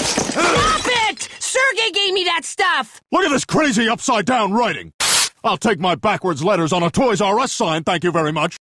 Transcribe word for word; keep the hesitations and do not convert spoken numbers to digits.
Stop it! Sergey gave me that stuff! Look at this crazy upside-down writing. I'll take my backwards letters on a Toys R Us sign, thank you very much.